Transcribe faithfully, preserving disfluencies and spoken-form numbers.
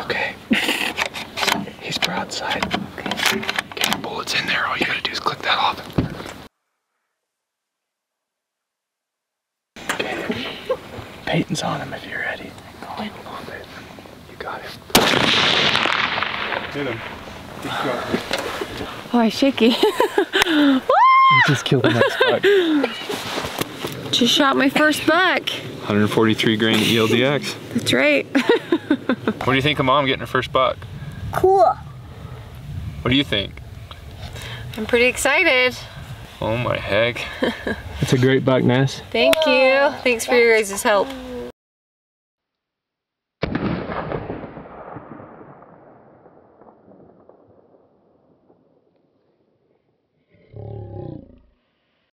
Okay. He's broadside. Okay. Get your bullets in there. All you gotta do is click that off. Okay. Peyton's on him if you're ready. Going. Come on, babe. You got him. Hit him. Oh, shaky. You just killed the next buck. Just shot my first buck. one forty-three grain E L D X. That's right. What do you think of Mom getting her first buck? Cool. What do you think? I'm pretty excited. Oh my heck. It's a great buck, Ness. Thank you. Thanks for your guys' help.